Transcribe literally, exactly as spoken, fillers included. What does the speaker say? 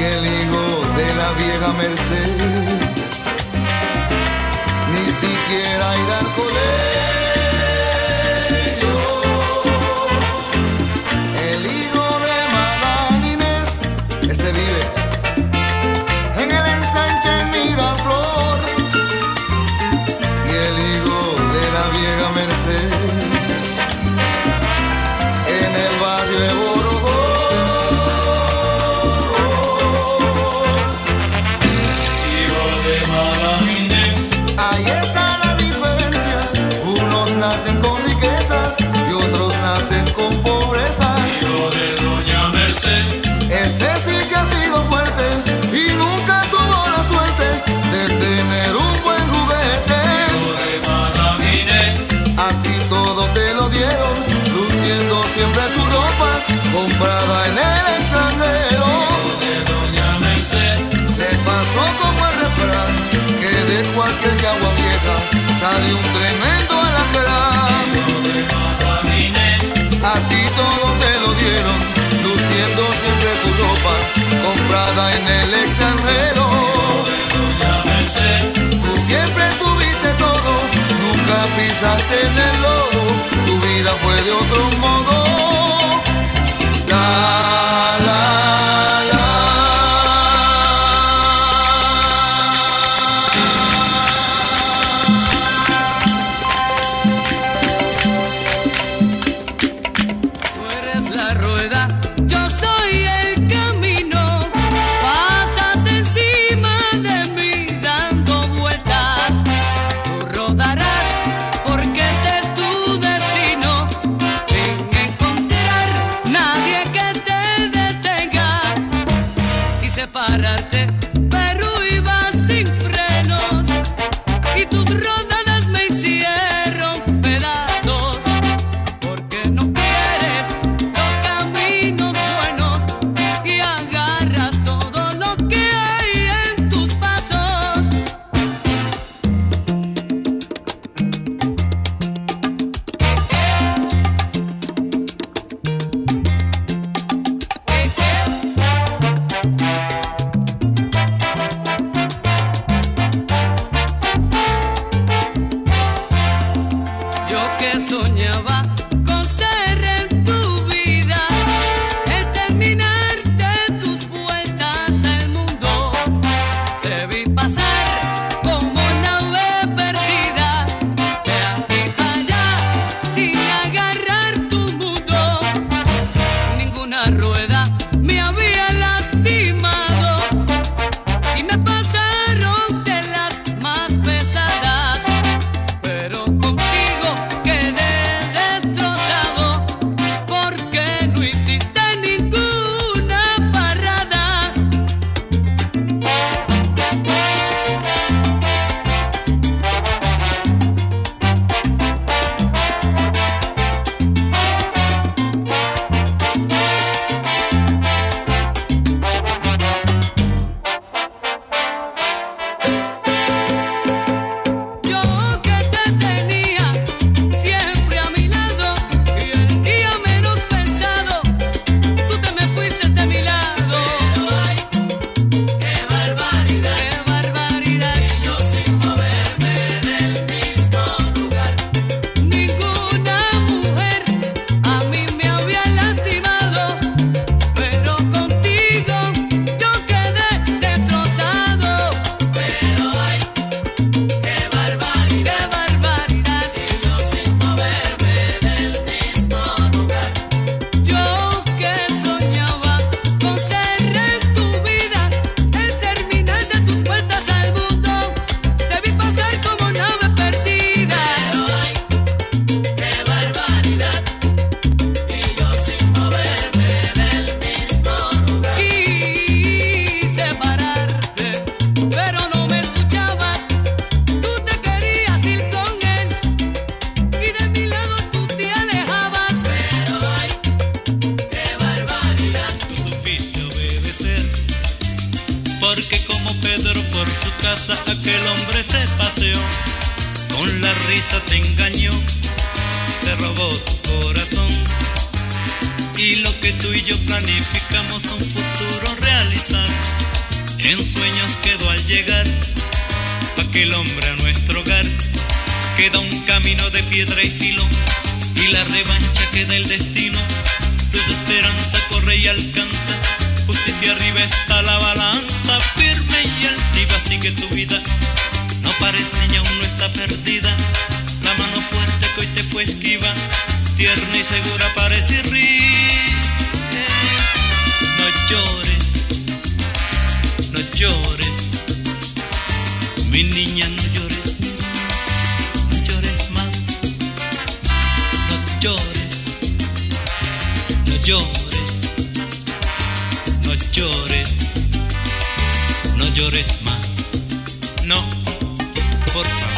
el hijo de la vieja Merced ni siquiera irá al colegio. El hijo de Madame Inés, ese vive en el ensanche en Miraflor, y el hijo de la vieja Merced en el barrio de Borojó. Hijo de Madame Inés, Ahí está la diferencia, unos nacen con riquezas y otros nacen con pobreza. hijo de doña Merced, Ese sí que ha sido fuerte y nunca tuvo la suerte de tener un buen juguete. hijo de Madame Inés, A ti todo te lo dieron, luciendo siempre tu ropa comprada en el extranjero. hijo de doña Merced, Le pasó como el refrán, que de cualquier agua vieja sale un tremendo alacrán. hijo de Madame Inés, A ti todo te lo dieron, luciendo siempre tu ropa comprada en el extranjero. doña Merced, Tú siempre tuviste todo, nunca pisaste en el lodo, tu vida fue de otro modo. La, la, la. Tú eres la rueda, yo soy el camino. Pasas encima de mí dando vueltas. Tú rodarás porque ese es tu destino. Sin encontrar nadie que te detenga. Quise pararte, pero ibas sin frenos. Y tus rodadas me hicieron pedazos. Porque no quieres los caminos buenos y agarras todo lo que hay en tus pasos. Yo que soñaba con ser en tu vida, el terminarte tus vueltas al mundo. Te vi pasar como nave perdida, de aquí para allá, sin agarrar tu mundo. Ninguna rueda me había lastimado y me pasaron de las más pesadas. Pero contigo quedé destrozado porque no hiciste ninguna parada. Yo que te tenía siempre a mi lado y el día menos pensado, tú te me fuiste de mi lado. Ay, qué barbaridad, qué barbaridad. Y yo sin moverme del mismo lugar. Ninguna mujer a mí me había lastimado, pero contigo yo quedé destrozado. Pero ay, qué barbaridad, qué barbaridad. Y yo sin moverme del mismo lugar. Yo que soñaba con ser en tu vida, el terminar de tus puertas al mundo. Te vi pasar como nave perdida. Pero ay, qué barbaridad. Y yo sin moverme del mismo lugar. Quise pararte, pero no me escuchabas. Tú te querías ir con él y de mi lado tú te alejabas. Pero ay, qué barbaridad. Tú supiste obedecer, porque como Pedro por su casa aquel hombre se paseó, con la risa te engañó, se robó tu corazón, y lo que tú y yo planificamos un futuro realizar. en sueños quedó al llegar aquel hombre a nuestro hogar. Queda un camino de piedra y filo, y la revancha queda el destino. Tu esperanza corre y alcanza, justicia arriba está la balanza, firme y altiva sigue tu vida. No parece y aún no está perdida, la mano fuerte que hoy te fue esquiva, tierna y segura parece y ríes. No llores, no llores, mi niña, no llores, no llores más, no llores, no llores, no llores, no llores más, no, por favor.